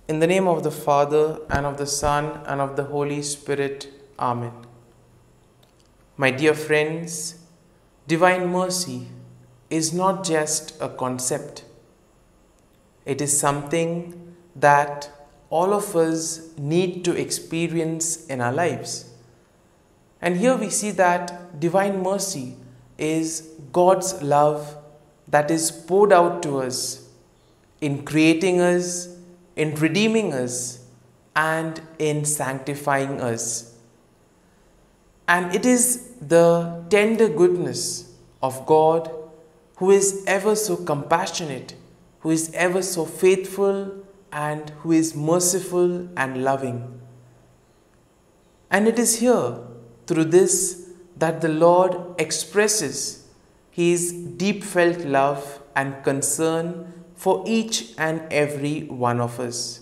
In the name of the Father, and of the Son, and of the Holy Spirit. Amen. My dear friends, divine mercy is not just a concept. It is something that all of us need to experience in our lives. And here we see that divine mercy is God's love that is poured out to us in creating us, in redeeming us, and in sanctifying us. And it is the tender goodness of God, who is ever so compassionate, who is ever so faithful, and who is merciful and loving. And it is here, through this, that the Lord expresses His deep felt love and concern for each and every one of us.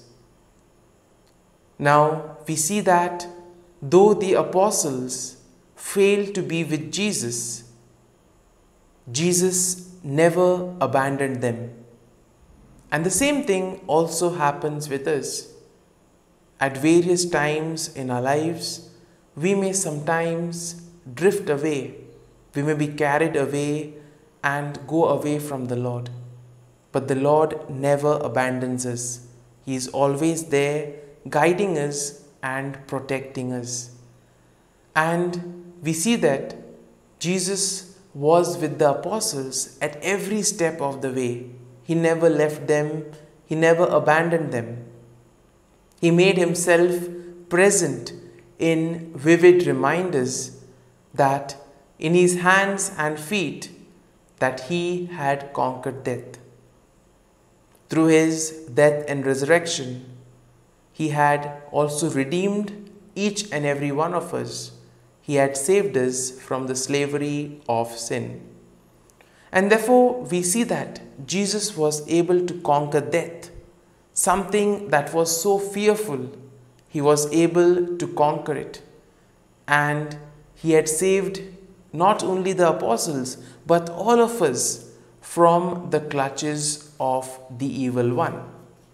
Now we see that though the apostles failed to be with Jesus, Jesus never abandoned them. And the same thing also happens with us. At various times in our lives, we may sometimes drift away. We may be carried away and go away from the Lord. But the Lord never abandons us. He is always there, guiding us and protecting us. And we see that Jesus was with the apostles at every step of the way. He never left them. He never abandoned them. He made Himself present in vivid reminders that in His hands and feet that He had conquered death. Through His death and resurrection, He had also redeemed each and every one of us. He had saved us from the slavery of sin. And therefore, we see that Jesus was able to conquer death, something that was so fearful. He was able to conquer it. And He had saved not only the apostles, but all of us from the clutches of the evil one.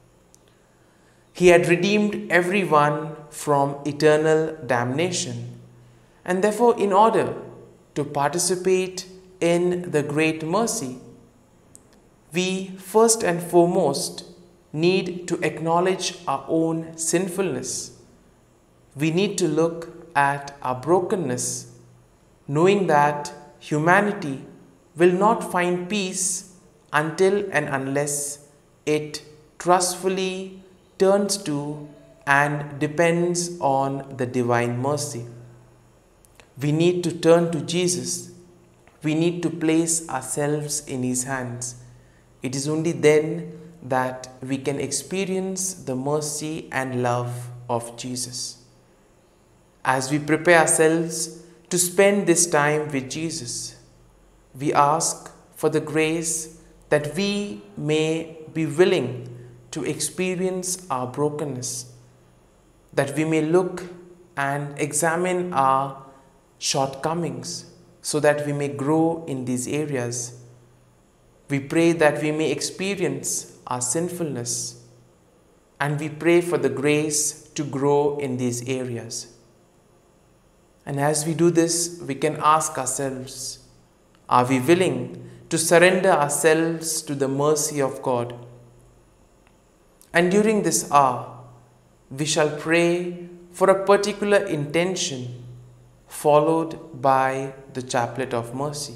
He had redeemed everyone from eternal damnation. And therefore, in order to participate in the great mercy, we first and foremost need to acknowledge our own sinfulness. We need to look at our brokenness, knowing that humanity will not find peace until and unless it trustfully turns to and depends on the divine mercy. We need to turn to Jesus. We need to place ourselves in His hands. It is only then that we can experience the mercy and love of Jesus. As we prepare ourselves to spend this time with Jesus, we ask for the grace that we may be willing to experience our brokenness, that we may look and examine our shortcomings so that we may grow in these areas. We pray that we may experience our sinfulness, and we pray for the grace to grow in these areas. And as we do this, we can ask ourselves, are we willing to surrender ourselves to the mercy of God? And during this hour, we shall pray for a particular intention, followed by the chaplet of mercy.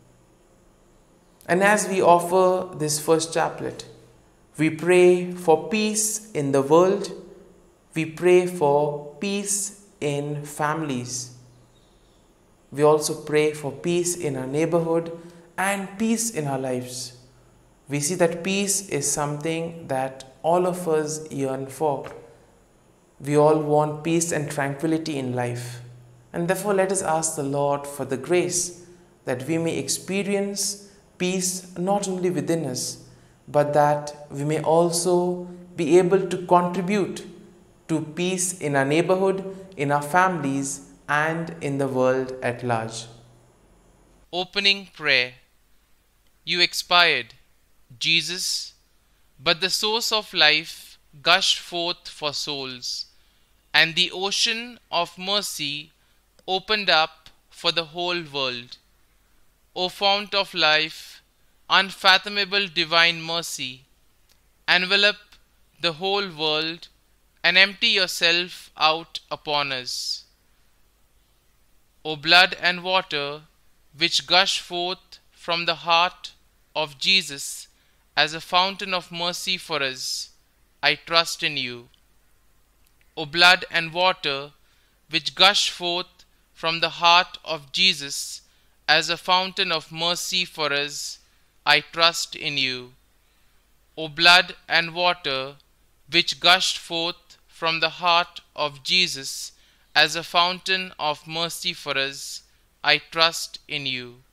And as we offer this first chaplet, we pray for peace in the world. We pray for peace in families. We also pray for peace in our neighborhood and peace in our lives. We see that peace is something that all of us yearn for. We all want peace and tranquility in life. And therefore, let us ask the Lord for the grace that we may experience peace not only within us, but that we may also be able to contribute to peace in our neighborhood, in our families, and in the world at large. Opening prayer. You expired, Jesus, but the source of life gushed forth for souls, and the ocean of mercy opened up for the whole world. O fount of life, unfathomable divine mercy, envelop the whole world and empty yourself out upon us. O blood and water, which gush forth from the heart of Jesus as a fountain of mercy for us, I trust in you. O blood and water, which gush forth from the heart of Jesus as a fountain of mercy for us, I trust in you. O blood and water, which gushed forth from the heart of Jesus as a fountain of mercy for us, I trust in you.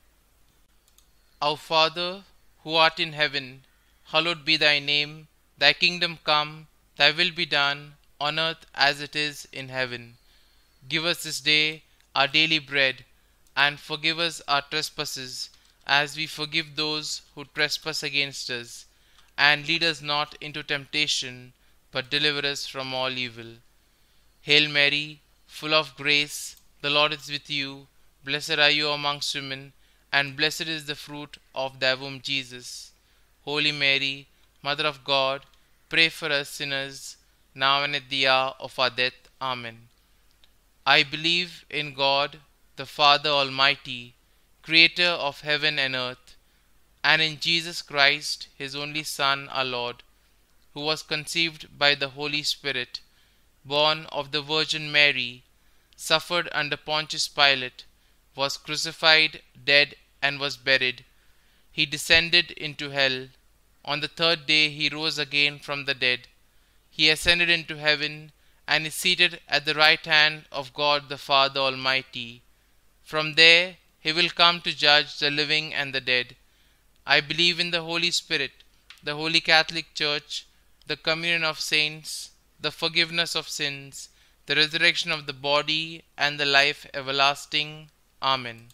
Our Father, who art in heaven, hallowed be thy name. Thy kingdom come, thy will be done, on earth as it is in heaven. Give us this day our daily bread, and forgive us our trespasses, as we forgive those who trespass against us. And lead us not into temptation, but deliver us from all evil. Hail Mary, full of grace, the Lord is with you. Blessed are you amongst women, and blessed is the fruit of thy womb, Jesus. Holy Mary, Mother of God, pray for us sinners, now and at the hour of our death. Amen. I believe in God, the Father Almighty, Creator of heaven and earth, and in Jesus Christ, his only Son, our Lord, who was conceived by the Holy Spirit, born of the Virgin Mary, suffered under Pontius Pilate, was crucified, dead, and was buried. He descended into hell. On the third day he rose again from the dead. He ascended into heaven, and is seated at the right hand of God the Father Almighty. From there he will come to judge the living and the dead. I believe in the Holy Spirit, the Holy Catholic Church, the communion of saints, the forgiveness of sins, the resurrection of the body, and the life everlasting. Amen.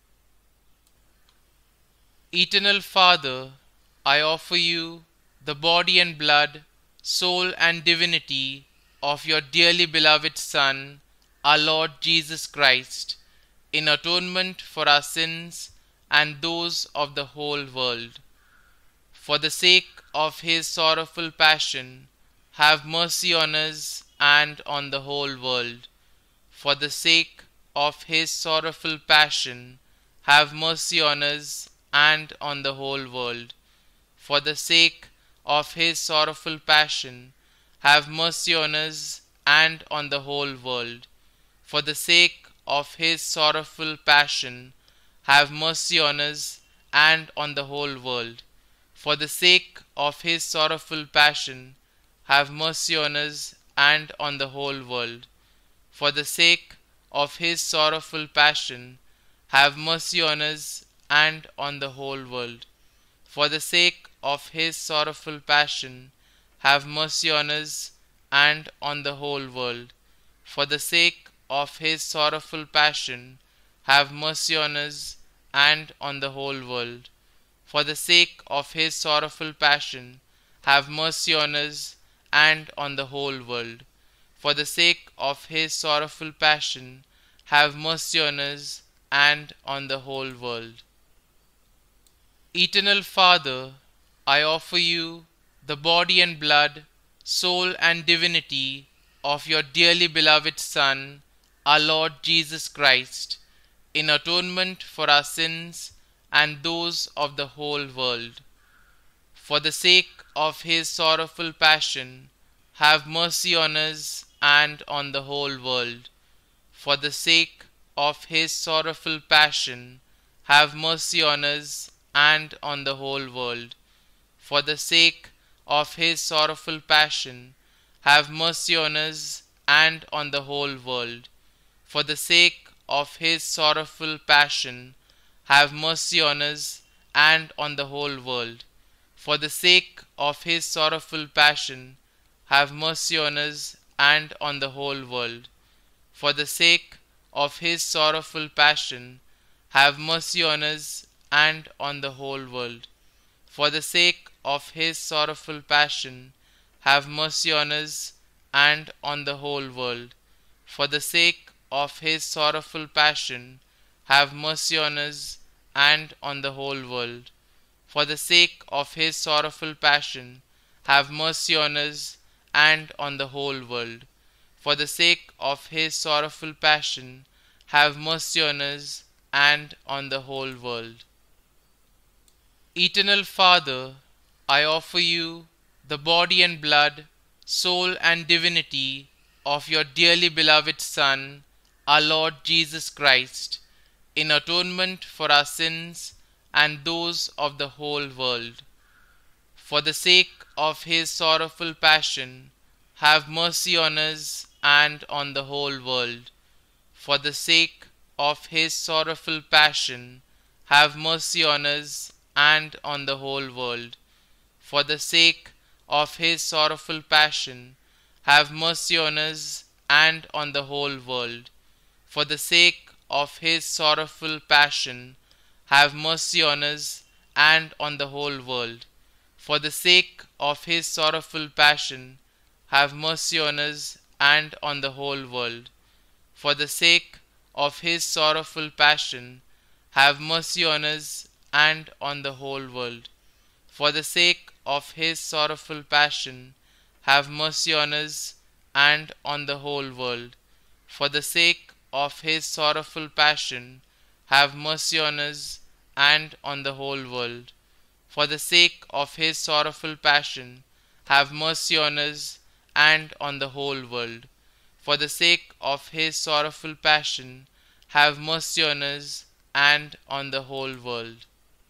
Eternal Father, I offer you the body and blood, soul and divinity of your dearly beloved Son, our Lord Jesus Christ, in atonement for our sins and those of the whole world. For the sake of his sorrowful passion, have mercy on us and on the whole world. For the sake of his sorrowful passion, have mercy on us and on the whole world. For the sake of his sorrowful passion, have mercy on us and on the whole world. For the sake of his sorrowful passion, have mercy on us and on the whole world. For the sake of his sorrowful passion, have mercy on us and on the whole world. For the sake of his sorrowful passion, have mercy on us and on the whole world. For the sake of his sorrowful passion, have mercy on us and on the whole world. For the sake of his sorrowful passion, have mercy on us and on the whole world. For the sake of his sorrowful passion, have mercy on us and on the whole world. For the sake of his sorrowful passion, have mercy on us and on the whole world. Eternal Father, I offer you the body and blood, soul and divinity of your dearly beloved Son, our Lord Jesus Christ, in atonement for our sins and those of the whole world. For the sake of his sorrowful passion, have mercy on us and on the whole world. For the sake of his sorrowful passion, have mercy on us and on the whole world. For the sake of his sorrowful passion, have mercy on us and on the whole world. For the sake of his sorrowful passion, have mercy on us and on the whole world. For the sake of his sorrowful passion, have mercy on us and on the whole world. For the sake of his sorrowful passion, have mercy on us and on the whole world. For the sake of his sorrowful passion, have mercy on us and on the whole world. For the sake of his sorrowful passion, have mercy on us and on the whole world. For the sake of his sorrowful passion, have mercy on us and on the whole world. For the sake of his sorrowful passion, have mercy on us and on the whole world. Eternal Father, I offer you the body and blood, soul and divinity of your dearly beloved Son, our Lord Jesus Christ, in atonement for our sins and those of the whole world. For the sake of his sorrowful passion, have mercy on us and on the whole world. For the sake of his sorrowful passion, have mercy on us and on the whole world. For the sake of his sorrowful passion, have mercy on us and on the whole world. For the sake of his sorrowful passion, have mercy on us and on the whole world. For the sake of his sorrowful passion, have mercy on us and on the whole world. For the sake of his sorrowful passion, have mercy on us and on the whole world. For the sake of his sorrowful passion, have mercy on us and on the whole world. For the sake of his sorrowful passion, have mercy on us and on the whole world. For the sake of his sorrowful passion, have mercy on us and on the whole world. For the sake of his sorrowful passion, have mercy on us and on the whole world.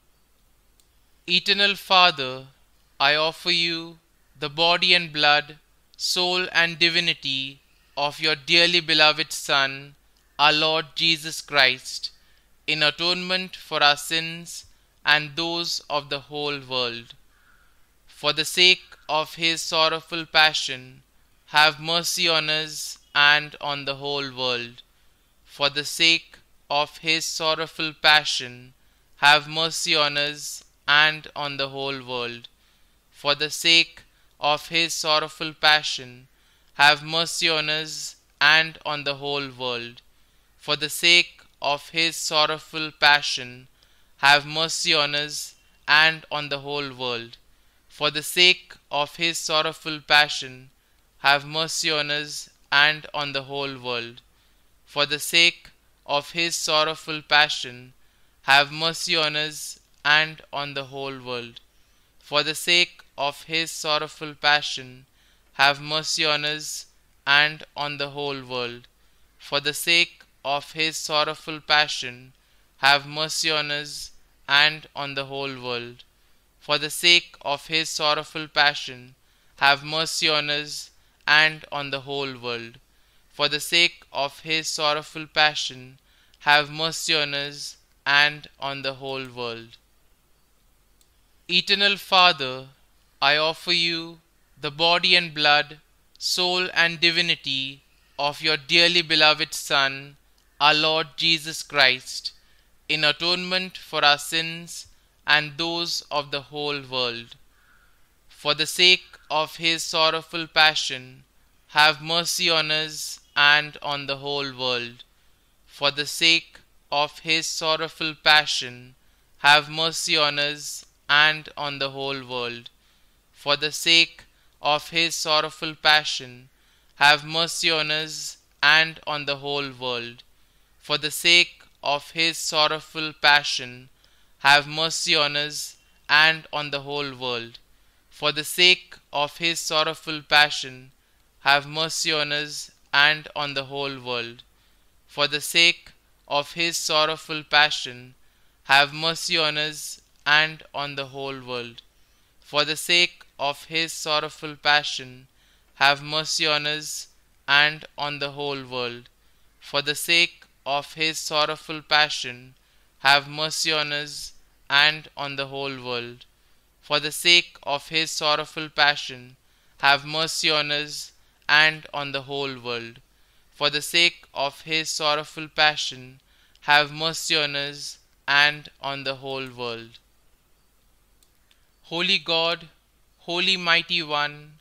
Eternal Father, I offer you the body and blood, soul and divinity of your dearly beloved Son, our Lord Jesus Christ, in atonement for our sins and those of the whole world. For the sake of his sorrowful passion, have mercy on us and on the whole world. For the sake of his sorrowful passion, have mercy on us and on the whole world. For the sake of his sorrowful passion, have mercy on us and on the whole world. For the sake of his sorrowful passion, have mercy on us and on the whole world. For the sake of his sorrowful passion, have mercy on us and on the whole world. For the sake of his sorrowful passion, have mercy on us and on the whole world. For the sake of his sorrowful passion, have mercy on us and on the whole world. For the sake of his sorrowful passion, have mercy on us and on the whole world. For the sake of his sorrowful passion, have mercy on us and on the whole world. For the sake of his sorrowful passion, have mercy on us and on the whole world. Eternal Father, I offer you the body and blood, soul and divinity of your dearly beloved Son, our Lord Jesus Christ, in atonement for our sins and those of the whole world. For the sake of his sorrowful passion, have mercy on us and on the whole world. For the sake of his sorrowful passion, have mercy on us and on the whole world. For the sake of his sorrowful passion, have mercy on us and on the whole world. For the sake of his sorrowful passion, have mercy on us and on the whole world. For the sake of his sorrowful passion, have mercy on us and on the whole world. For the sake of his sorrowful passion, have mercy on us and on the whole world. For the sake of his sorrowful passion, have mercy on us and on the whole world. For the sake of his sorrowful passion, have mercy on us and on the whole world. For the sake of his sorrowful passion, have mercy on us and on the whole world. For the sake of his sorrowful passion, have mercy on us and on the whole world. Holy God, Holy Mighty One,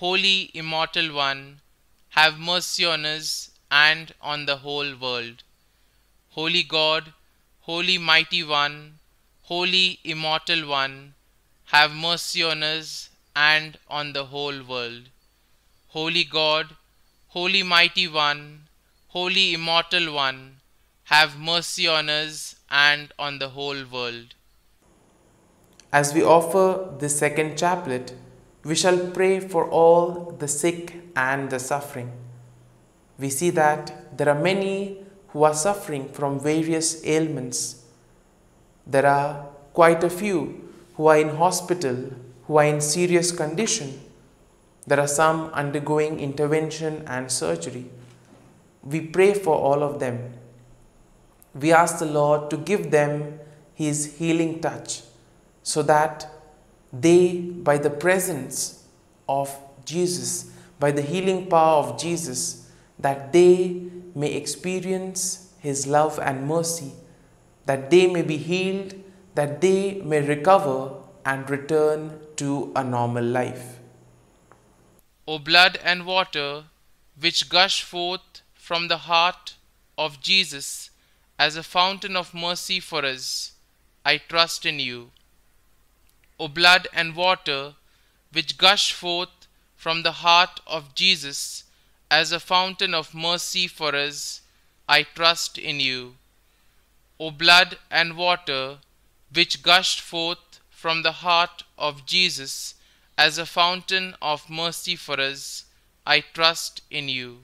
Holy Immortal One, have mercy on us and on the whole world. Holy God, Holy Mighty One, Holy Immortal One, have mercy on us and on the whole world. Holy God, Holy Mighty One, Holy Immortal One, have mercy on us and on the whole world. As we offer this second chaplet, we shall pray for all the sick and the suffering. We see that there are many who are suffering from various ailments. There are quite a few who are in hospital, who are in serious condition. There are some undergoing intervention and surgery. We pray for all of them. We ask the Lord to give them His healing touch so that they, by the presence of Jesus, by the healing power of Jesus, that they may experience His love and mercy, that they may be healed, that they may recover and return to a normal life. O blood and water which gush forth from the heart of Jesus as a fountain of mercy for us, I trust in you. O blood and water which gush forth from the heart of Jesus as a fountain of mercy for us, I trust in you. O blood and water which gushed forth from the heart of Jesus as a fountain of mercy for us, I trust in you.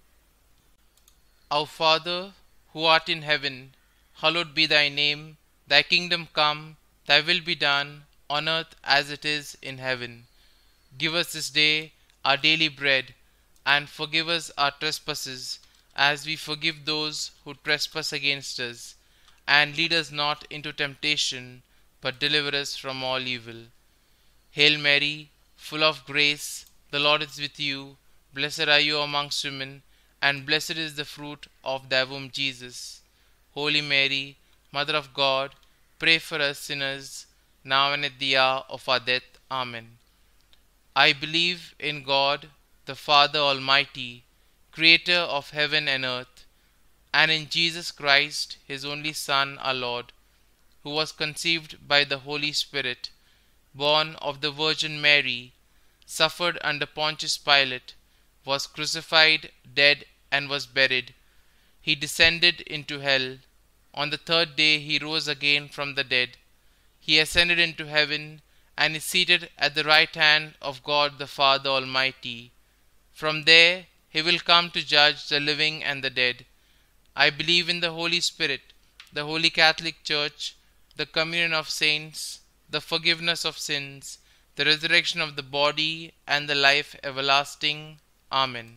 Our Father, who art in heaven, hallowed be thy name. Thy kingdom come, thy will be done, on earth as it is in heaven. Give us this day our daily bread, and forgive us our trespasses, as we forgive those who trespass against us. And lead us not into temptation, but deliver us from all evil. Hail Mary, full of grace, the Lord is with you. Blessed are you amongst women, and blessed is the fruit of thy womb, Jesus. Holy Mary, Mother of God, pray for us sinners, now and at the hour of our death. Amen. I believe in God, the Father Almighty, creator of heaven and earth, and in Jesus Christ, his only Son, our Lord, who was conceived by the Holy Spirit, born of the Virgin Mary, suffered under Pontius Pilate, was crucified, dead, and was buried. He descended into hell. On the third day he rose again from the dead. He ascended into heaven, and is seated at the right hand of God the Father Almighty. From there he will come to judge the living and the dead. I believe in the Holy Spirit, the Holy Catholic Church, the communion of saints, the forgiveness of sins, the resurrection of the body, and the life everlasting. Amen.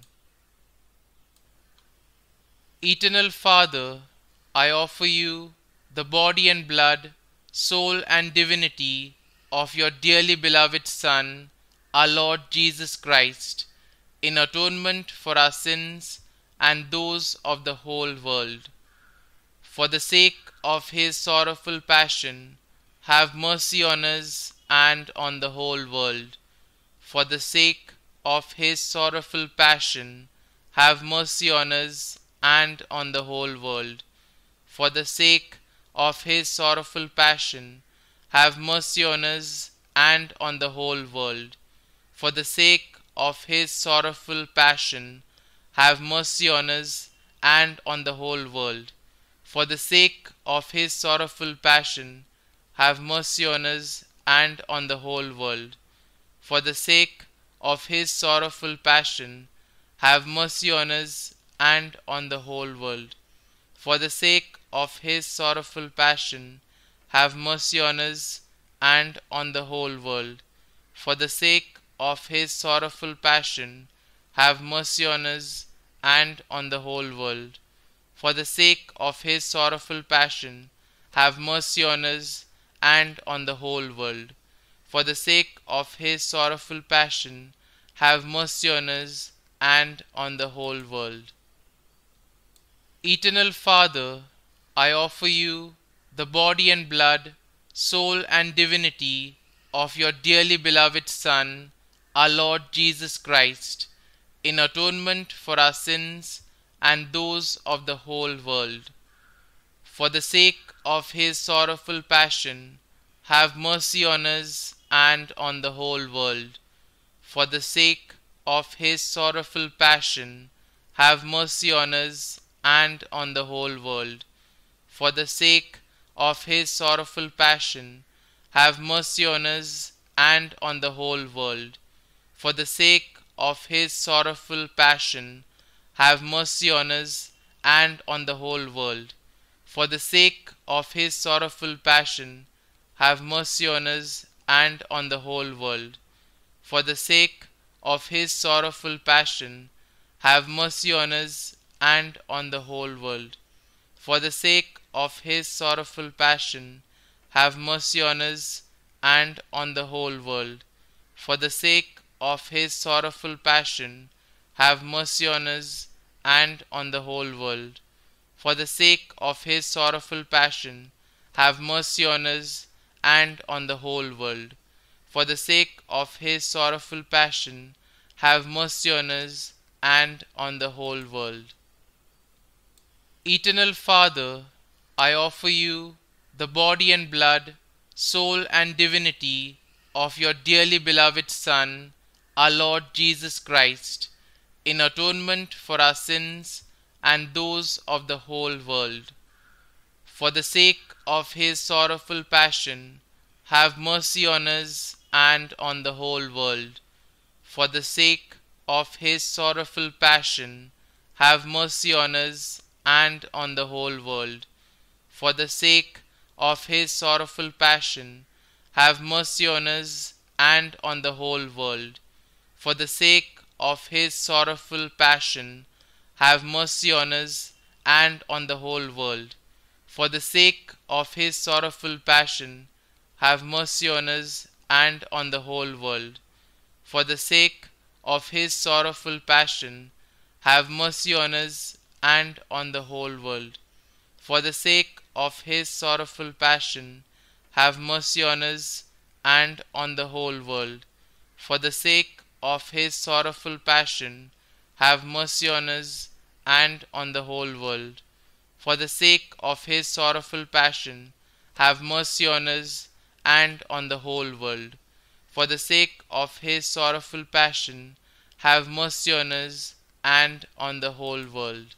Eternal Father, I offer you the body and blood, soul and divinity of your dearly beloved Son, our Lord Jesus Christ, in atonement for our sins and those of the whole world. For the sake of his sorrowful passion, have mercy on us and on the whole world. For the sake of his sorrowful passion, have mercy on us and on the whole world. For the sake of his sorrowful passion, have mercy on us and on the whole world. For the sake of his sorrowful passion, have mercy on us and on the whole world. For the sake of his sorrowful passion, have mercy on us and on the whole world. For the sake of his sorrowful passion, have mercy on us and on the whole world. For the sake of his sorrowful passion, have mercy on us and on the whole world. For the sake of his sorrowful passion, have mercy on us and on the whole world. For the sake of his sorrowful passion, have mercy on us and on the whole world. For the sake of his sorrowful passion, have mercy on us and on the whole world. Eternal Father, I offer you the body and blood, soul and divinity of your dearly beloved Son, our Lord Jesus Christ, in atonement for our sins and those of the whole world. For the sake of his sorrowful passion, have mercy on us and on the whole world. For the sake of his sorrowful passion, have mercy on us and on the whole world. For the sake of his sorrowful passion, have mercy on us and on the whole world. For the sake of his sorrowful passion, have mercy on us and on the whole world. For the sake of his sorrowful passion, have mercy on us and on the whole world. For the sake of his sorrowful passion, have mercy on us and on the whole world. For the sake of his sorrowful passion, have mercy on us and on the whole world. For the sake of his sorrowful passion, have mercy on us and on the whole world. For the sake of his sorrowful passion, have mercy on us and on the whole world. For the sake of his sorrowful passion, have mercy on us and on the whole world. Eternal Father, I offer you the body and blood, soul and divinity of your dearly beloved Son, our Lord Jesus Christ, in atonement for our sins and those of the whole world. For the sake of his sorrowful passion, have mercy on us and on the whole world. For the sake of his sorrowful passion, have mercy on us and on the whole world. For the sake of his sorrowful passion, have mercy on us and on the whole world. For the sake of his sorrowful passion, have mercy on us and on the whole world. For the sake of his sorrowful passion, have mercy on us and on the whole world. For the sake of his sorrowful passion, have mercy on us and on the whole world. For the sake of his sorrowful passion, have mercy on us and on the whole world. For the sake of his sorrowful passion, have mercy on us and on the whole world. For the sake of his sorrowful passion, have mercy on us and on the whole world. For the sake of his sorrowful passion, have mercy on us and on the whole world.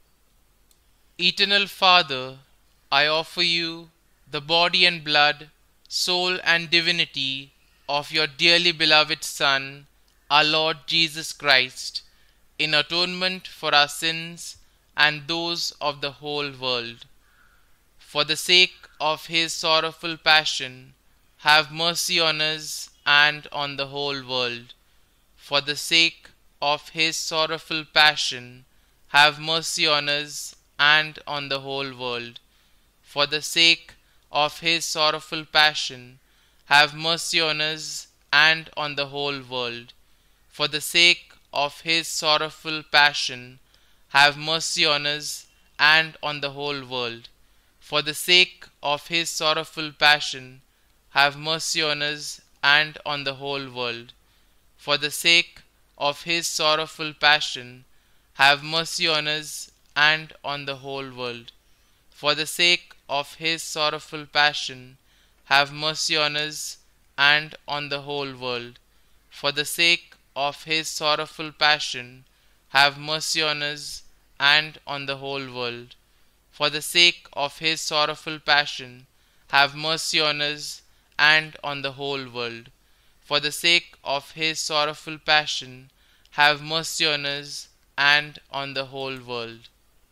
Eternal Father, I offer you the body and blood, soul and divinity of your dearly beloved Son, our Lord Jesus Christ, in atonement for our sins and those of the whole world. For the sake of his sorrowful passion, have mercy on us and on the whole world. For the sake of his sorrowful passion, have mercy on us and on the whole world. For the sake of his sorrowful passion, have mercy on us and on the whole world. For the sake of his sorrowful passion, have mercy on us and on the whole world. For the sake of his sorrowful passion, have mercy on us and on the whole world. For the sake of his sorrowful passion, have mercy on us and on the whole world. For the sake of his sorrowful passion, have mercy on us and on the whole world. For the sake of his sorrowful passion, have mercy on us and on the whole world. For the sake of his sorrowful passion, have mercy on us and on the whole world. For the sake of his sorrowful passion, have mercy on us and on the whole world.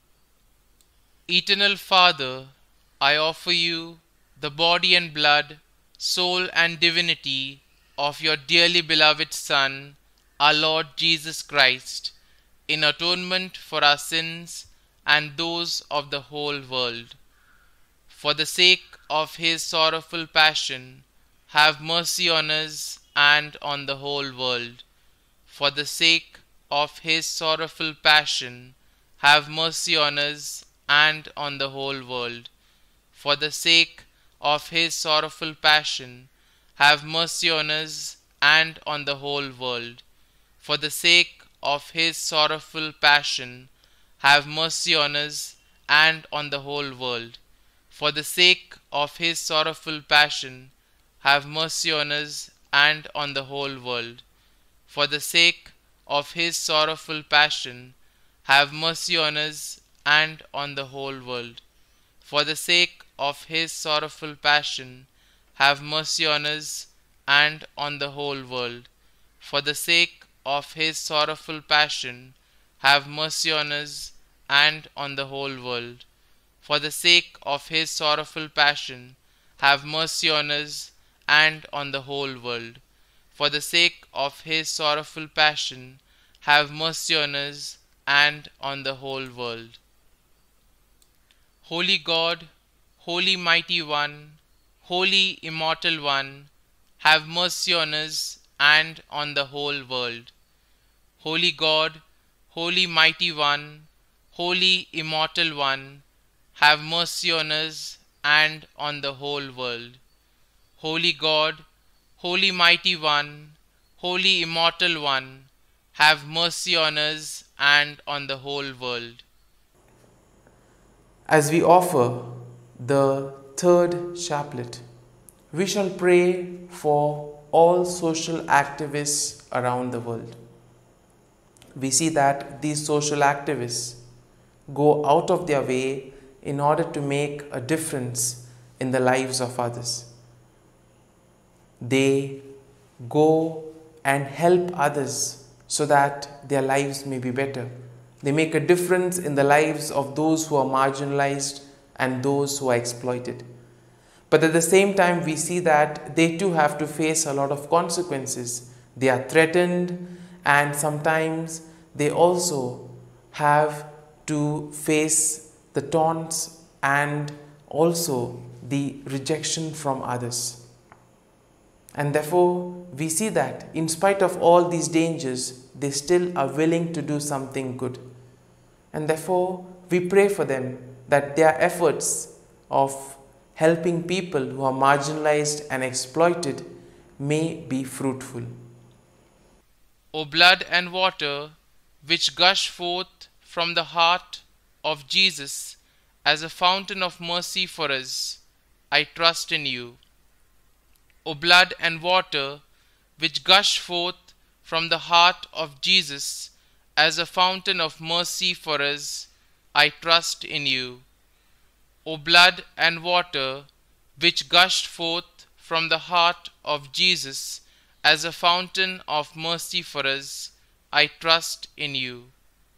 Eternal Father, I offer you the body and blood, soul and divinity of your dearly beloved Son, our Lord Jesus Christ, in atonement for our sins and those of the whole world. For the sake of his sorrowful passion, have mercy on us and on the whole world. For the sake of his sorrowful passion, have mercy on us and on the whole world. For the sake of his sorrowful passion, have mercy on us and on the whole world. For the sake of his sorrowful passion, have mercy on us and on the whole world. For the sake of his sorrowful passion, have mercy on us and on the whole world. For the sake of his sorrowful passion, have mercy on us and on the whole world. For the sake of his sorrowful passion, have mercy on us and on the whole world. For the sake of his sorrowful passion, have mercy on us and on the whole world. For the sake of his sorrowful passion, have mercy on us and on the whole world. For the sake of his sorrowful passion, have mercy on us and on the whole world. Holy God, Holy Mighty One, Holy Immortal One, have mercy on us and on the whole world. Holy God, Holy Mighty One, Holy Immortal One, have mercy on us and on the whole world. Holy God, Holy Mighty One, Holy Immortal One, have mercy on us and on the whole world. As we offer the third chaplet, we shall pray for all social activists around the world. We see that these social activists go out of their way in order to make a difference in the lives of others. They go and help others so that their lives may be better. They make a difference in the lives of those who are marginalized and those who are exploited. But at the same time, we see that they too have to face a lot of consequences. They are threatened, and sometimes they also have to face the taunts and also the rejection from others. And therefore, we see that in spite of all these dangers, they still are willing to do something good. And therefore, we pray for them that their efforts of helping people who are marginalized and exploited may be fruitful. O blood and water which gush forth from the heart of Jesus as a fountain of mercy for us, I trust in you. O blood and water which gush forth from the heart of Jesus as a fountain of mercy for us, I trust in you. O blood and water which gushed forth from the heart of Jesus as a fountain of mercy for us, I trust in you.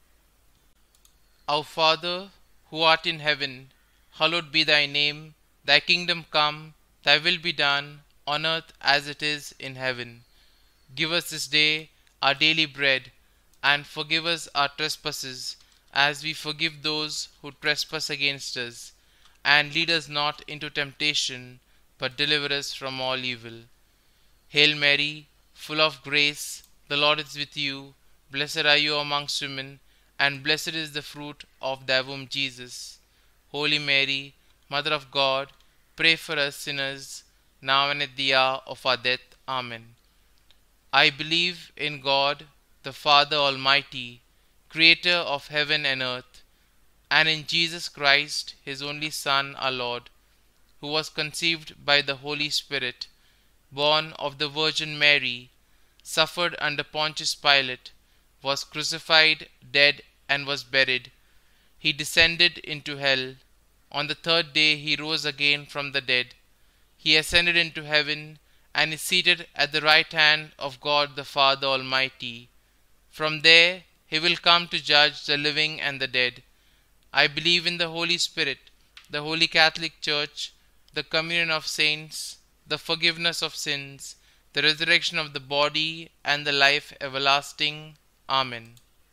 Our Father, who art in heaven, hallowed be thy name. Thy kingdom come, thy will be done, on earth as it is in heaven. Give us this day our daily bread, and forgive us our trespasses, as we forgive those who trespass against us. And lead us not into temptation, but deliver us from all evil. Hail Mary, full of grace, the Lord is with you. Blessed are you amongst women, and blessed is the fruit of thy womb, Jesus. Holy Mary, Mother of God, pray for us sinners, now and at the hour of our death. Amen. I believe in God, the Father Almighty, creator of heaven and earth, and in Jesus Christ, his only Son, our Lord, who was conceived by the Holy Spirit, born of the Virgin Mary, suffered under Pontius Pilate, was crucified, dead, and was buried. He descended into hell. On the third day he rose again from the dead. He ascended into heaven, and is seated at the right hand of God the Father Almighty. From there he will come to judge the living and the dead. I believe in the Holy Spirit, the Holy Catholic Church, the communion of saints, the forgiveness of sins, the resurrection of the body, and the life everlasting. Amen.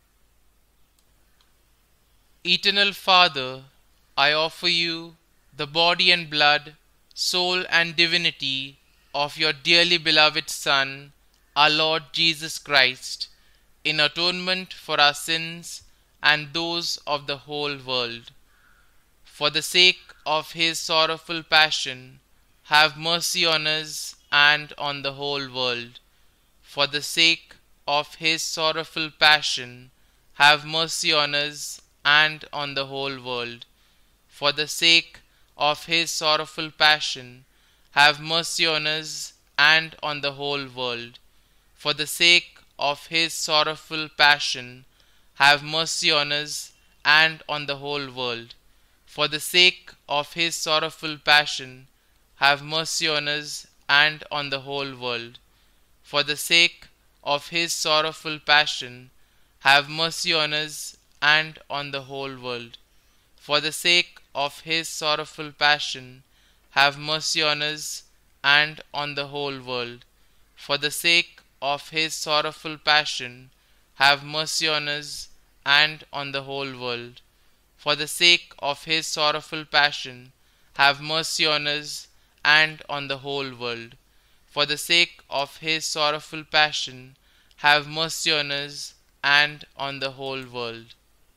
Eternal Father, I offer you the body and blood, soul and divinity of your dearly beloved Son, our Lord Jesus Christ, in atonement for our sins and those of the whole world. For the sake of his sorrowful passion, have mercy on us and on the whole world. for the sake of his sorrowful passion, have mercy on us and on the whole world. For the sake of his sorrowful passion, have mercy on us and on the whole world. For the sake of his sorrowful passion, have mercy on us and on the whole world. For the sake of his sorrowful passion, have mercy on us and on the whole world. For the sake of his sorrowful passion, have mercy on us and on the whole world. For the sake of his sorrowful passion, have mercy on us and on the whole world. For the sake of his sorrowful passion, have mercy on us and on the whole world. For the sake of his sorrowful passion, have mercy on us and on the whole world. For the sake of his sorrowful passion, have mercy on us and on the whole world.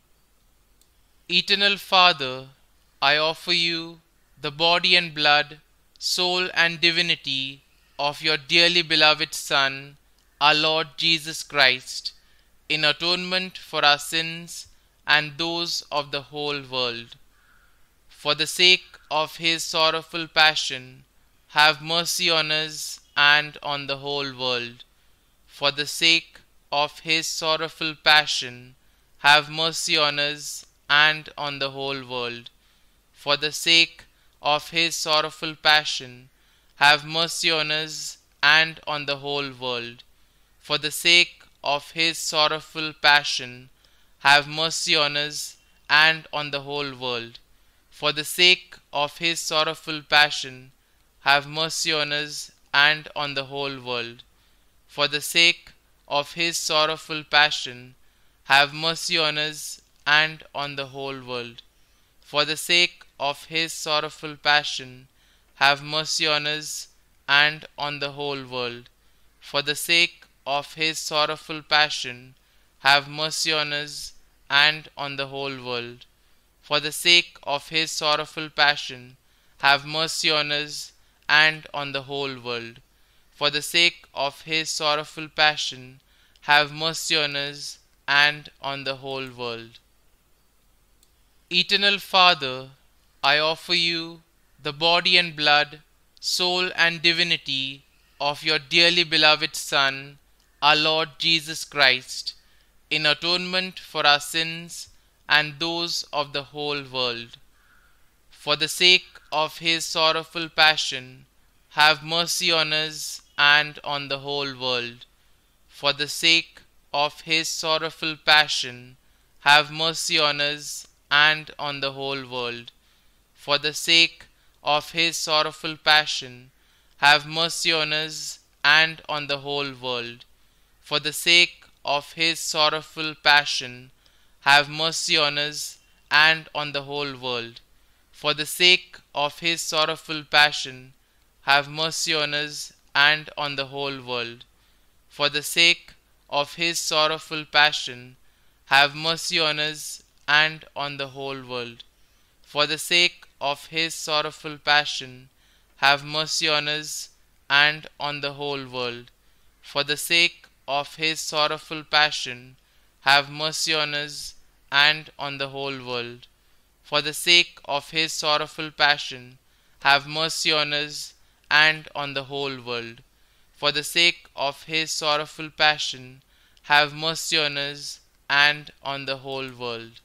Eternal Father, I offer you the body and blood, soul and divinity of your dearly beloved Son, our Lord Jesus Christ, in atonement for our sins and those of the whole world. For the sake of his sorrowful passion, have mercy on us and on the whole world. For the sake of his sorrowful passion, have mercy on us and on the whole world. For the sake of his sorrowful passion, have mercy on us and on the whole world. For the sake of his sorrowful passion, have mercy on us and on the whole world. For the sake of his sorrowful passion, have mercy on us and on the whole world. For the sake of his sorrowful passion, have mercy on us and on the whole world. For the sake of his sorrowful passion, have mercy on us and on the whole world. For the sake of his sorrowful passion, have mercy on us and on the whole world. For the sake of his sorrowful passion, have mercy on us and on the whole world. For the sake of his sorrowful passion, have mercy on us and on the whole world. Eternal Father, I offer you the body and blood, soul and divinity of your dearly beloved Son, our Lord Jesus Christ, in atonement for our sins and those of the whole world. For the sake of his sorrowful passion, have mercy on us and on the whole world. For the sake of his sorrowful passion, have mercy on us and on the whole world. For the sake of his sorrowful passion, have mercy on us and on the whole world. For the sake of his sorrowful passion, have mercy on us and on the whole world. For the sake of his sorrowful passion, have mercy on us and on the whole world. For the sake of his sorrowful passion, have mercy on us and on the whole world. For the sake of his sorrowful passion, have mercy on us and on the whole world. For the sake of his sorrowful passion, have mercy on us and on the whole world. For the sake of his sorrowful passion, have mercy on us and on the whole world. For the sake of his sorrowful passion, have mercy on us and on the whole world.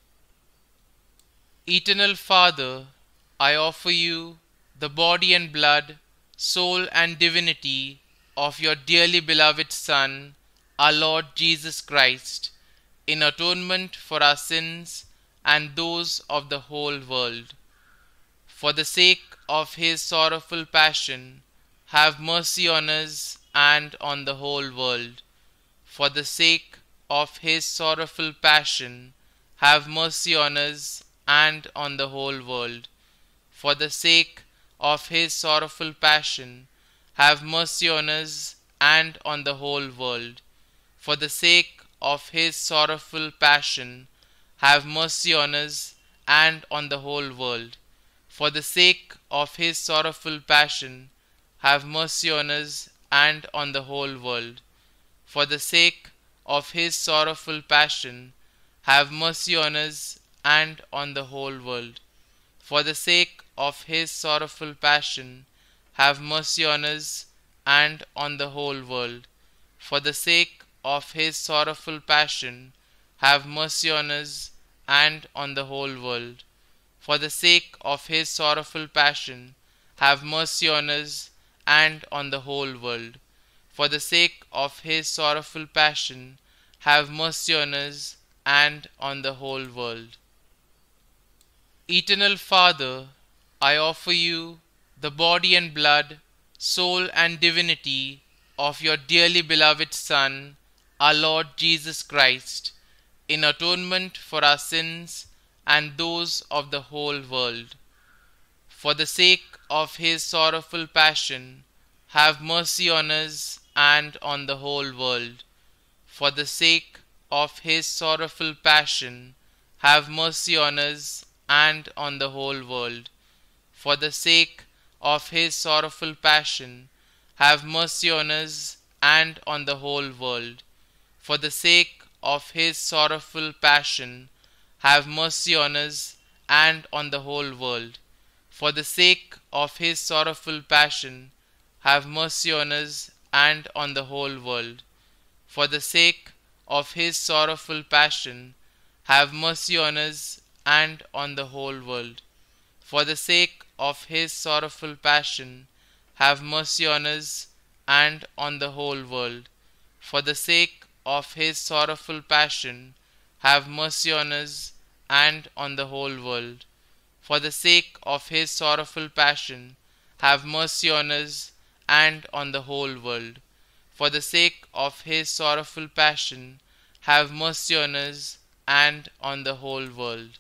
Eternal Father, I offer you the body and blood, soul and divinity of your dearly beloved Son, our Lord Jesus Christ, in atonement for our sins and those of the whole world. For the sake of his sorrowful passion, have mercy on us and on the whole world. For the sake of his sorrowful passion, have mercy on us and on the whole world. For the sake of his sorrowful passion, have mercy on us and on the whole world. For the sake of his sorrowful passion, have mercy on us and on the whole world. For the sake of his sorrowful passion, have mercy on us and on the whole world. for the sake of his sorrowful passion, have mercy on us and on the whole world. For the sake of his sorrowful passion, have mercy on us and on the whole world. For the sake of his sorrowful passion, have mercy on us and on the whole world. For the sake of his sorrowful passion, have mercy on us and on the whole world. For the sake of his sorrowful passion, have mercy on us and on the whole world. Eternal Father, I offer you the body and blood, soul and divinity of your dearly beloved Son, our Lord Jesus Christ, in atonement for our sins and those of the whole world. For the sake of his sorrowful passion, have mercy on us and on the whole world. For the sake of his sorrowful passion, have mercy on us and on the whole world. For the sake of his sorrowful passion, have mercy on us and on the whole world. For the sake of his sorrowful passion, have mercy on us and on the whole world. For the sake of his sorrowful passion, have mercy on us and on the whole world. For the sake of his sorrowful passion, have mercy on us and on the whole world. For the sake of his sorrowful passion, have mercy on us and on the whole world. For the sake of his sorrowful passion, have mercy on us and on the whole world. For the sake of his sorrowful passion, have mercy on us and on the whole world. For the sake of his sorrowful passion, have mercy on us and on the whole world.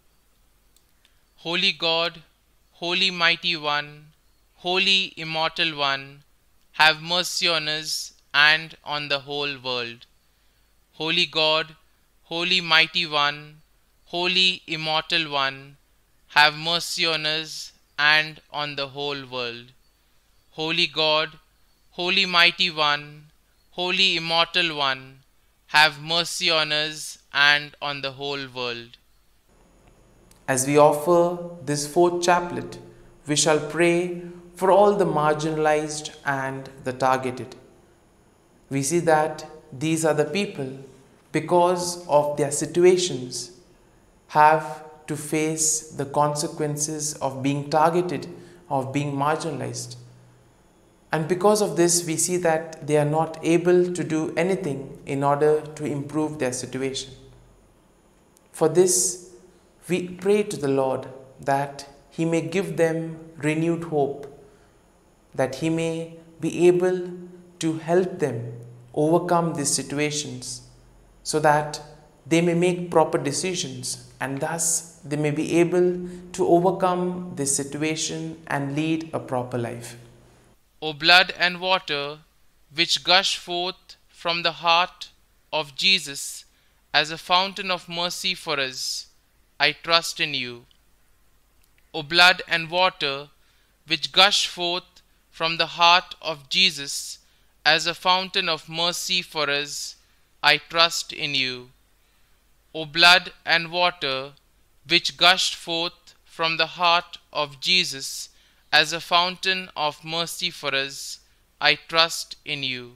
Holy God, Holy Mighty One, Holy Immortal One, have mercy on us and on the whole world. Holy God, Holy Mighty One, Holy Immortal One, have mercy on us and on the whole world. Holy God, Holy Mighty One, Holy Immortal One, have mercy on us and on the whole world. As we offer this fourth chaplet, we shall pray for all the marginalized and the targeted. We see that these are the people, because of their situations, have to face the consequences of being targeted, of being marginalized. And because of this, we see that they are not able to do anything in order to improve their situation. For this, we pray to the Lord that He may give them renewed hope, that He may be able to help them overcome these situations so that they may make proper decisions and thus they may be able to overcome this situation and lead a proper life. O blood and water which gush forth from the heart of Jesus as a fountain of mercy for us, I trust in you. O blood and water which gush forth from the heart of Jesus as a fountain of mercy for us, I trust in you. O blood and water which gushed forth from the heart of Jesus as a fountain of mercy for us, I trust in you.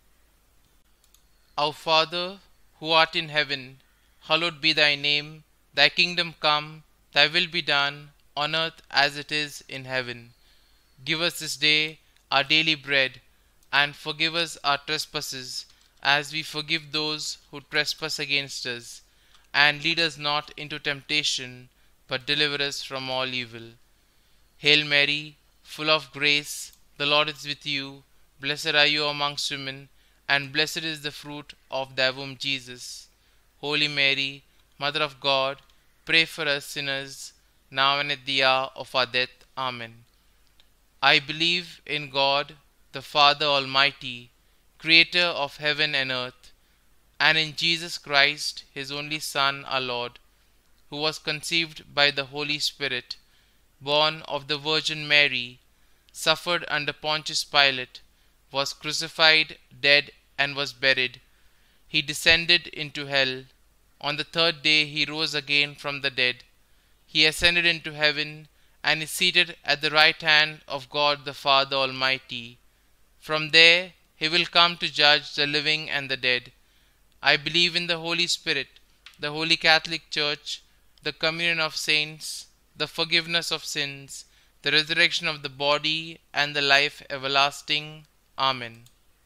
Our Father, who art in heaven, hallowed be thy name. Thy kingdom come, thy will be done, on earth as it is in heaven. Give us this day our daily bread, and forgive us our trespasses, as we forgive those who trespass against us. And lead us not into temptation, but deliver us from all evil. Hail Mary, full of grace, the Lord is with you. Blessed are you amongst women, and blessed is the fruit of thy womb, Jesus. Holy Mary, Mother of God, pray for us sinners, now and at the hour of our death. Amen. I believe in God, the Father Almighty, Creator of heaven and earth, and in Jesus Christ, His only Son, our Lord, who was conceived by the Holy Spirit, born of the Virgin Mary, suffered under Pontius Pilate, was crucified, dead, and was buried. He descended into hell. On the third day he rose again from the dead. He ascended into heaven and is seated at the right hand of God the Father Almighty. From there he will come to judge the living and the dead. I believe in the Holy Spirit, the Holy Catholic Church, the communion of saints, the forgiveness of sins, the resurrection of the body, and the life everlasting. Amen.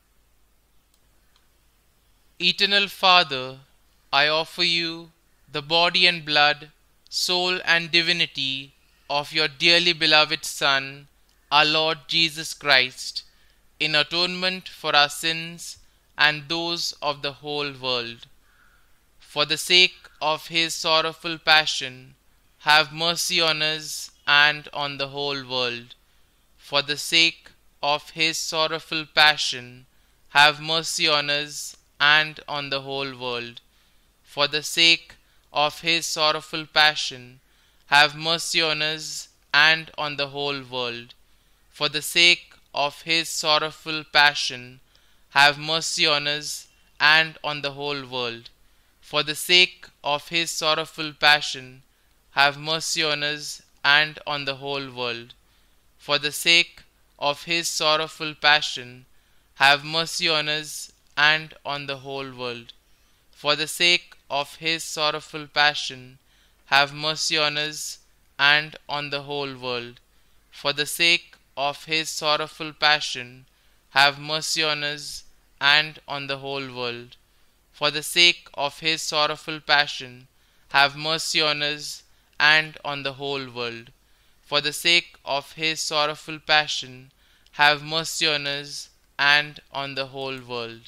Eternal Father, I offer you the body and blood, soul and divinity of your dearly beloved Son, our Lord Jesus Christ, in atonement for our sins and those of the whole world. For the sake of his sorrowful passion, have mercy on us and on the whole world. For the sake of his sorrowful passion, have mercy on us and on the whole world. For the sake of his sorrowful passion, have mercy on us and on the whole world. For the sake of his sorrowful passion, have mercy on us and on the whole world. For the sake of his sorrowful passion, have mercy on us and on the whole world. For the sake of his sorrowful passion, have mercy on us and on the whole world. For the sake of his sorrowful passion, have mercy on us and on the whole world. For the sake of his sorrowful passion, have mercy on us and on the whole world. For the sake of his sorrowful passion, have mercy on us and on the whole world. For the sake of his sorrowful passion, have mercy on us and on the whole world.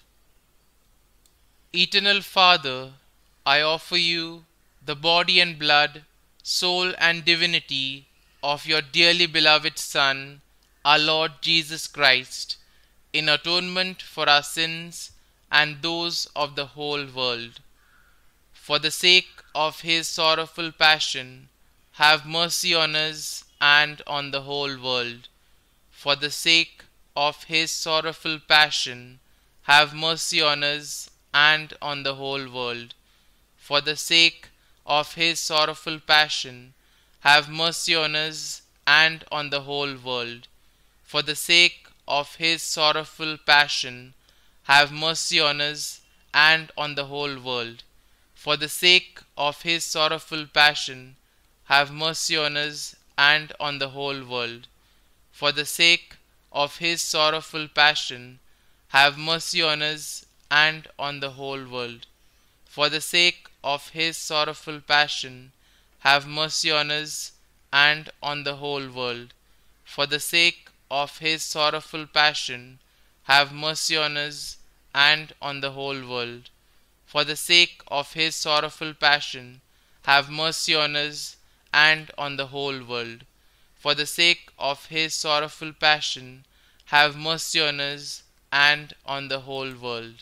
Eternal Father, I offer you the body and blood, soul and divinity of your dearly beloved Son, our Lord Jesus Christ, in atonement for our sins and those of the whole world. For the sake of his sorrowful passion, have mercy on us and on the whole world. For the sake of his sorrowful passion, have mercy on us and on the whole world. For the sake of his sorrowful passion, have mercy on us and on the whole world. For the sake of his sorrowful passion, have mercy on us and on the whole world. For the sake of his sorrowful passion, have mercy on us and on the whole world. For the sake of his sorrowful passion, have mercy on us and on the whole world. For the sake of his sorrowful passion, have mercy on us and on the whole world. For the sake of his sorrowful passion, have mercy on us and on the whole world. For the sake of his sorrowful passion, have mercy on us and on the whole world. For the sake of his sorrowful passion, have mercy on us and on the whole world.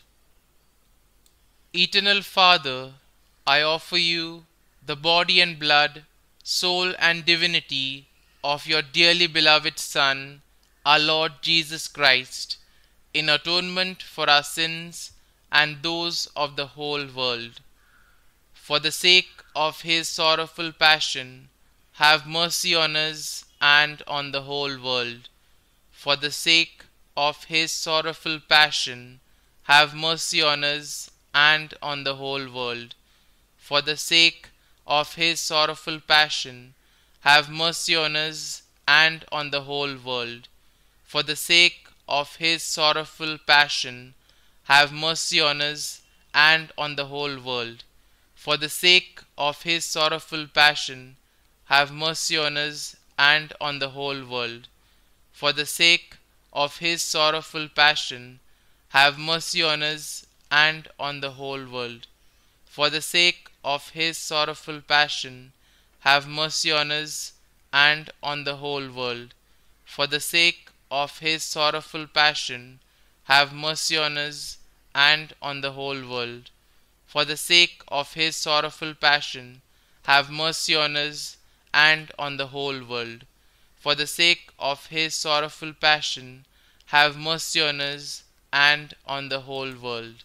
Eternal Father, I offer you the body and blood, soul and divinity of your dearly beloved Son, our Lord Jesus Christ, in atonement for our sins and those of the whole world. For the sake of his sorrowful passion, have mercy on us and on the whole world. For the sake of his sorrowful passion, have mercy on us and on the whole world. For the sake of his sorrowful passion, have mercy on us and on the whole world. For the sake of his sorrowful passion, have mercy on us and on the whole world. For the sake of his sorrowful passion, have mercy on us and on the whole world. For the sake of his sorrowful passion, have mercy on us and on the whole world. For the sake of his sorrowful passion, have mercy on us and on the whole world. For the sake of his sorrowful passion, have mercy on us and on the whole world. For the sake of his sorrowful passion, have mercy on us and on the whole world. For the sake of his sorrowful passion, have mercy on us and on the whole world.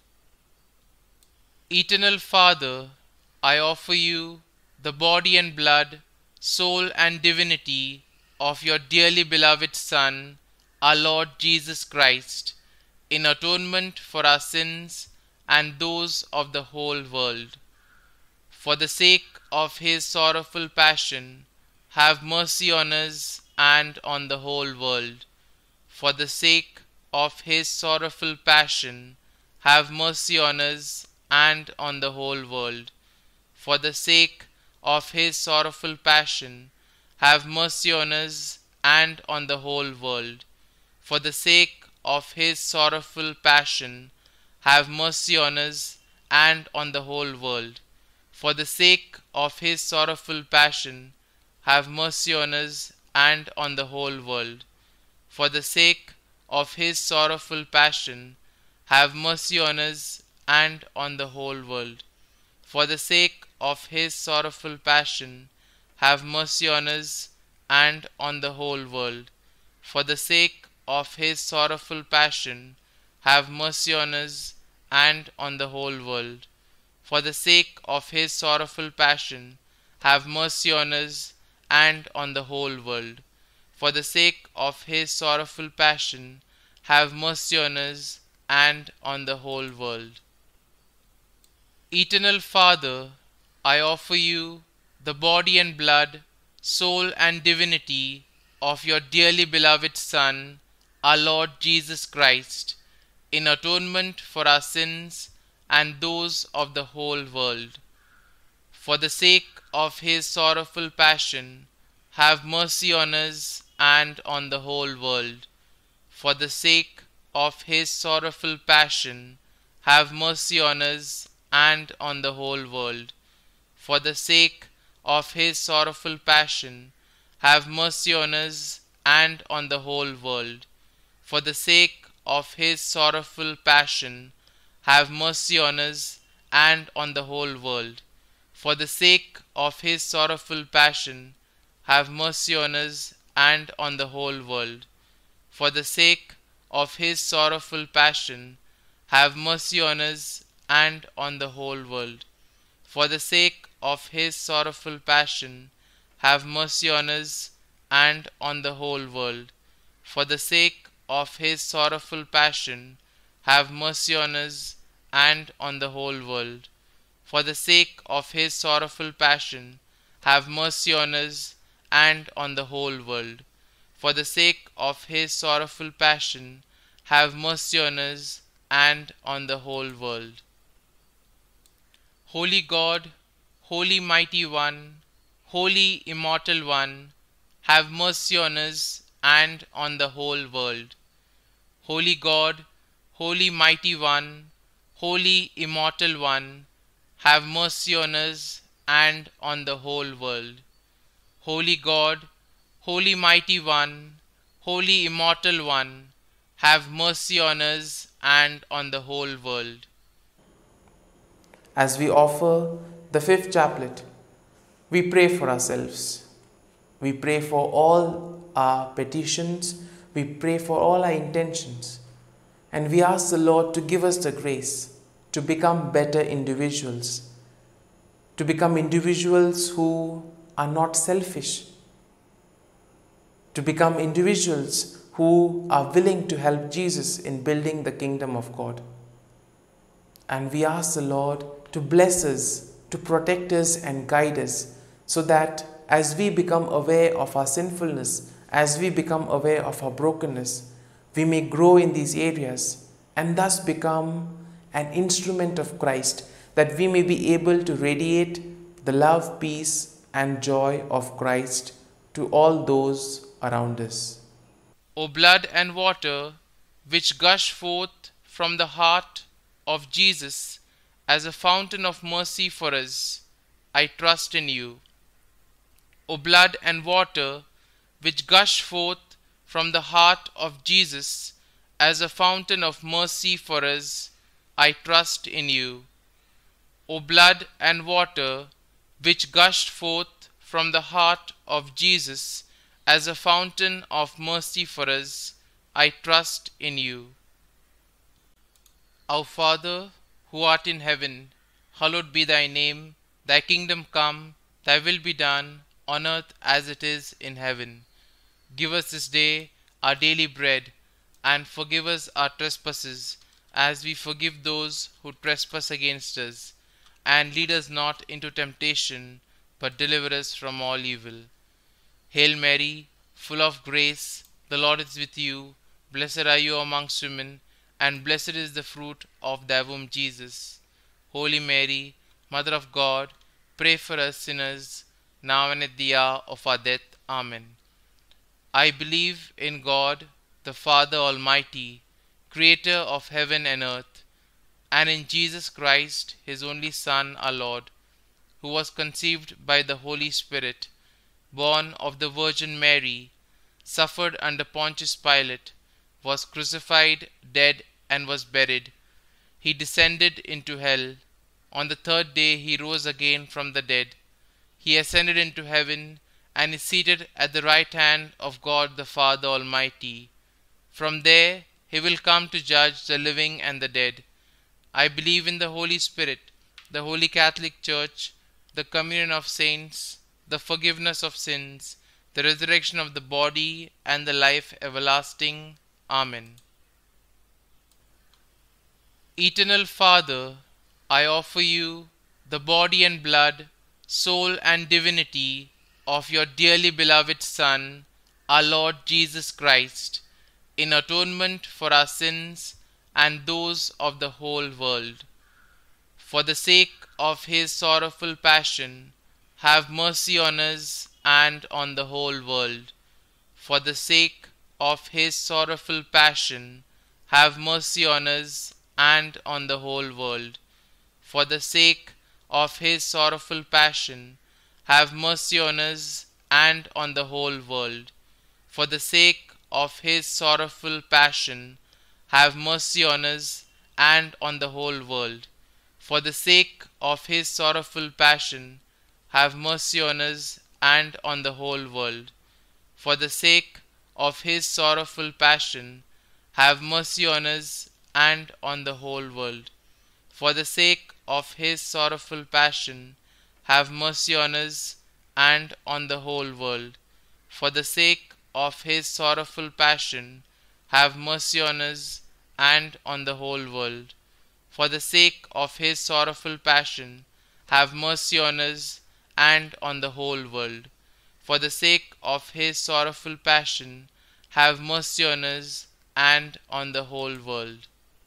Eternal Father, I offer you the body and blood, soul and divinity of your dearly beloved Son, our Lord Jesus Christ, in atonement for our sins and those of the whole world. For the sake of his sorrowful passion, have mercy on us and on the whole world. For the sake of his sorrowful passion, have mercy on us and on the whole world. For the sake of his sorrowful passion, have mercy on us and on the whole world. For the sake of his sorrowful passion, have mercy on us and on the whole world. For the sake of his sorrowful passion, have mercy on us and on the whole world. For the sake of his sorrowful passion, have mercy on us and on the whole world. For the sake of his sorrowful passion, have mercy on us and on the whole world. For the sake of his sorrowful passion, have mercy on us and on the whole world. For the sake of his sorrowful passion, have mercy on us and on the whole world. For the sake of his sorrowful passion, have mercy on us and on the whole world. Eternal Father, I offer you the body and blood, soul and divinity of your dearly beloved Son, our Lord Jesus Christ, in atonement for our sins and those of the whole world. For the sake of his sorrowful passion, have mercy on us and on the whole world. For the sake of his sorrowful passion, have mercy on us and on the whole world. For the sake of his sorrowful passion, have mercy on us and on the whole world. For the sake of his sorrowful passion, have mercy on us and on the whole world. For the sake of his sorrowful passion, have mercy on us and on the whole world. For the sake of his sorrowful passion, have mercy on us and on the whole world. For the sake of his sorrowful passion, have mercy on us and on the whole world. For the sake of his sorrowful passion, have mercy on us and on the whole world. For the sake of his sorrowful passion, have mercy on us and on the whole world. For the sake of his sorrowful passion, have mercy on us and on the whole world. Holy God, Holy Mighty One, Holy Immortal One, have mercy on us and on the whole world. Holy God, Holy Mighty One, Holy Immortal One, have mercy on us and on the whole world. Holy God, Holy Mighty One, Holy Immortal One, have mercy on us and on the whole world. As we offer the fifth chaplet, we pray for ourselves. We pray for all our petitions. We pray for all our intentions. And we ask the Lord to give us the grace to become better individuals, to become individuals who are not selfish, to become individuals who are willing to help Jesus in building the kingdom of God. And we ask the Lord to bless us, to protect us and guide us, so that as we become aware of our sinfulness, as we become aware of our brokenness, we may grow in these areas and thus become an instrument of Christ, that we may be able to radiate the love, peace and joy of Christ to all those around us. O blood and water which gush forth from the heart of Jesus as a fountain of mercy for us, I trust in you. O blood and water which gush forth from the heart of Jesus as a fountain of mercy for us, I trust in you. O blood and water which gushed forth from the heart of Jesus as a fountain of mercy for us, I trust in you. Our Father, who art in heaven, hallowed be thy name. Thy kingdom come, thy will be done, on earth as it is in heaven. Give us this day our daily bread, and forgive us our trespasses, as we forgive those who trespass against us. And lead us not into temptation, but deliver us from all evil. Hail Mary, full of grace, the Lord is with you. Blessed are you amongst women, and blessed is the fruit of thy womb, Jesus. Holy Mary, Mother of God, pray for us sinners, now and at the hour of our death. Amen. I believe in God, the Father Almighty, creator of heaven and earth, and in Jesus Christ, his only Son, our Lord, who was conceived by the Holy Spirit, born of the Virgin Mary, suffered under Pontius Pilate, was crucified, dead, and was buried. He descended into hell. On the third day he rose again from the dead. He ascended into heaven, and is seated at the right hand of God the Father Almighty. From there he will come to judge the living and the dead. I believe in the Holy Spirit, the Holy Catholic Church, the communion of saints, the forgiveness of sins, the resurrection of the body, and the life everlasting. Amen. Eternal Father, I offer you the body and blood, soul and divinity of your dearly beloved Son, our Lord Jesus Christ, in atonement for our sins and those of the whole world. For the sake of his sorrowful passion, have mercy on us and on the whole world. For the sake of his sorrowful passion, have mercy on us and on the whole world. For the sake of his sorrowful passion, have mercy on us and on the whole world. For the sake of his sorrowful passion, have mercy on us and on the whole world. For the sake of his sorrowful passion, have mercy on us and on the whole world. For the sake of his sorrowful passion, have mercy on us and on the whole world. For the sake of his sorrowful passion, have mercy on us and on the whole world. For the sake of his sorrowful passion, have mercy on us and on the whole world. For the sake of his sorrowful passion, have mercy on us and on the whole world. For the sake of his sorrowful passion, have mercy on us and on the whole world.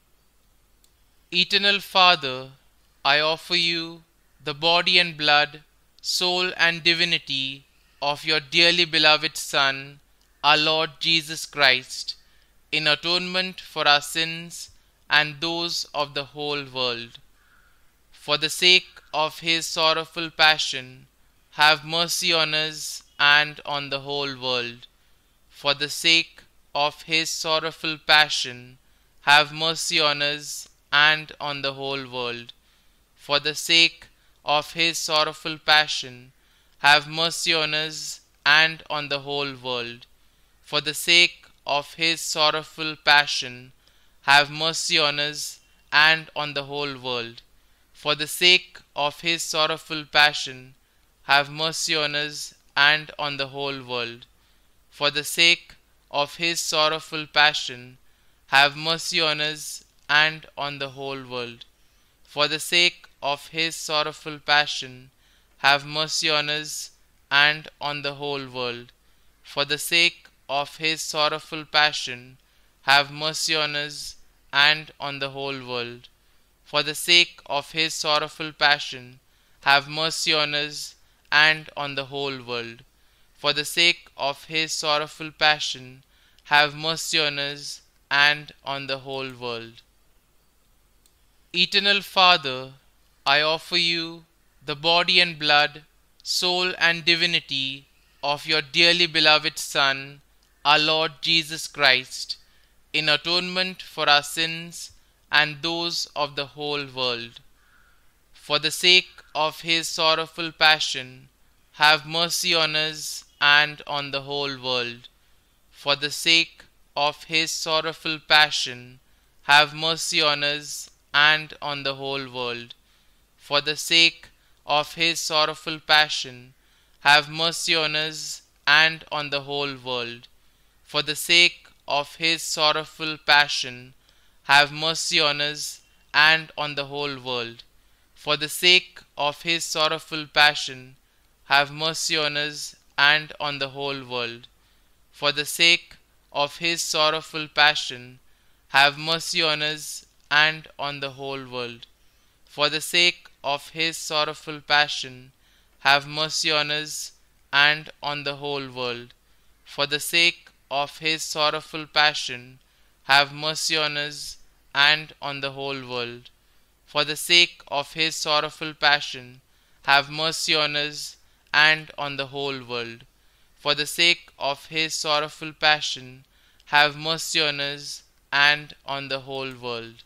Eternal Father, I offer you the body and blood, soul and divinity of your dearly beloved Son, our Lord Jesus Christ, in atonement for our sins and those of the whole world. For the sake of his sorrowful passion, have mercy on us and on the whole world. For the sake of his sorrowful passion, have mercy on us and on the whole world. For the sake of his sorrowful passion, have mercy on us and on the whole world. For the sake of his sorrowful passion, have mercy on us and on the whole world. For the sake of his sorrowful passion, have mercy on us and on the whole world. For the sake of his sorrowful passion, have mercy on us and on the whole world. For the sake of his sorrowful passion, have mercy on us and on the whole world. For the sake of his sorrowful passion, have mercy on us and on the whole world. For the sake of his sorrowful passion, have mercy on us and on the whole world. For the sake of his sorrowful passion, have mercy on us and on the whole world. Eternal Father, I offer you the body and blood, soul and divinity of your dearly beloved Son, our Lord Jesus Christ, in atonement for our sins and those of the whole world. For the sake of his sorrowful passion, have mercy on us and on the whole world. For the sake of his sorrowful passion, have mercy on us and on the whole world. For the sake of his sorrowful passion, have mercy on us and on the whole world. For the sake of his sorrowful passion, have mercy on us and on the whole world. For the sake of his sorrowful passion, have mercy on us and on the whole world. For the sake of his sorrowful passion, have mercy on us and on the whole world. For the sake of his sorrowful passion, have mercy on us and on the whole world. For the sake of his sorrowful passion, have mercy on us and on the whole world. For the sake of his sorrowful passion, have mercy on us and on the whole world. For the sake of his sorrowful passion, have mercy on us and on the whole world.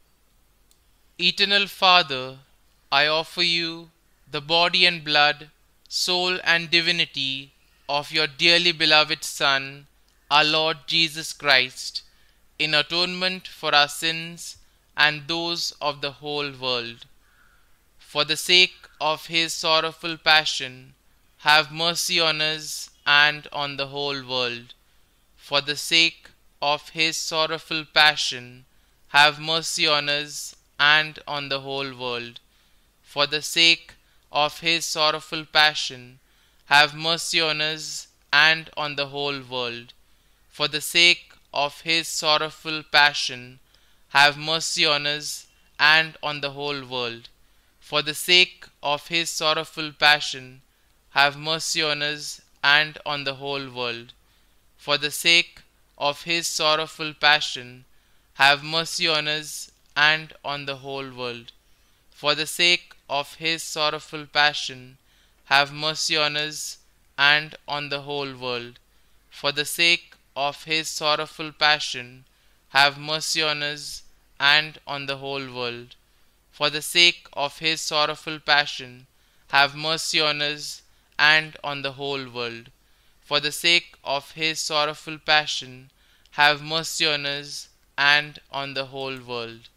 Eternal Father, I offer you the body and blood, soul and divinity of your dearly beloved Son, our Lord Jesus Christ, in atonement for our sins and those of the whole world. For the sake of his sorrowful passion, have mercy on us and on the whole world. For the sake of his sorrowful passion, have mercy on us and on the whole world. For the sake of his sorrowful passion, have mercy on us and on the whole world. For the sake of his sorrowful passion, have mercy on us and on the whole world. For the sake of his sorrowful passion, have mercy on us and on the whole world. For the sake of his sorrowful passion, have mercy on us and on the whole world. For the sake of his sorrowful passion, have mercy on us and on the whole world. For the sake of his sorrowful passion, have mercy on us and on the whole world. For the sake of his sorrowful passion, have mercy on us and on the whole world. For the sake of his sorrowful passion, have mercy on us and on the whole world.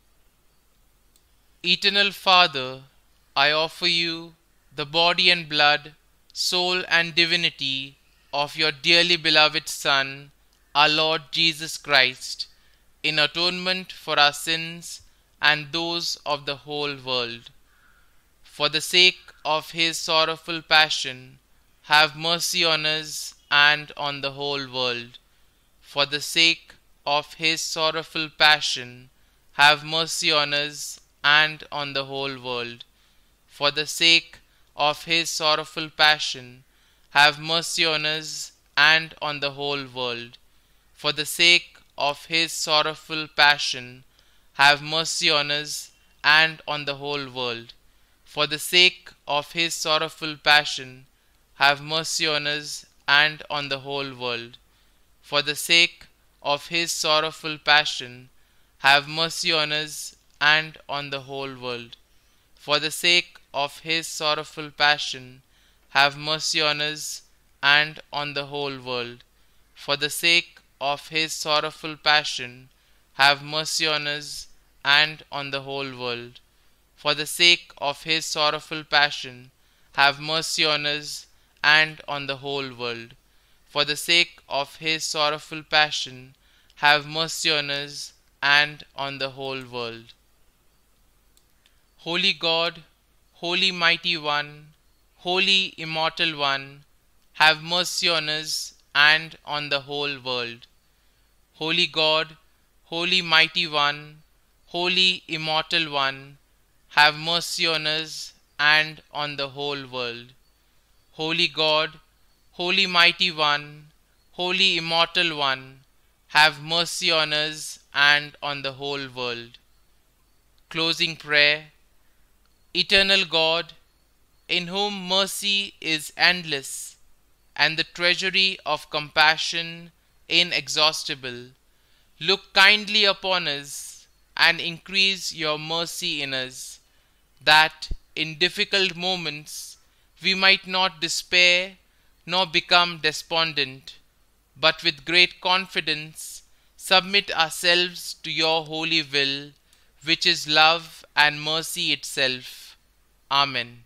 Eternal Father, I offer you the body and blood, soul and divinity of your dearly beloved Son, our Lord Jesus Christ, in atonement for our sins and those of the whole world. For the sake of his sorrowful passion, have mercy on us and on the whole world. For the sake of his sorrowful passion, have mercy on us and on the whole world. For the sake of his sorrowful passion, have mercy on us and on the whole world. For the sake of his sorrowful passion, have mercy on us and on the whole world. For the sake of his sorrowful passion, have mercy on us and on the whole world. For the sake of his sorrowful passion, have mercy on us and on the whole world. For the sake of his sorrowful passion, have mercy on us and on the whole world. For the sake of his sorrowful passion, have mercy on us and on the whole world. For the sake of his sorrowful passion, have mercy on us and on the whole world. For the sake of his sorrowful passion, have mercy on us and on the whole world. Holy God, Holy Mighty One, Holy Immortal One, have mercy on us and on the whole world. Holy God, Holy Mighty One, Holy Immortal One, have mercy on us and on the whole world. Holy God, Holy Mighty One, Holy Immortal One, have mercy on us and on the whole world. Closing prayer. Eternal God, in whom mercy is endless and the treasury of compassion inexhaustible, look kindly upon us and increase your mercy in us, that in difficult moments we might not despair nor become despondent, but with great confidence submit ourselves to your holy will, which is love and mercy itself. Amen.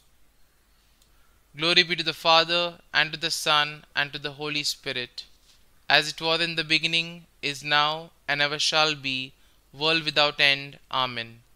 Glory be to the Father, and to the Son, and to the Holy Spirit, as it was in the beginning, is now, and ever shall be, world without end. Amen.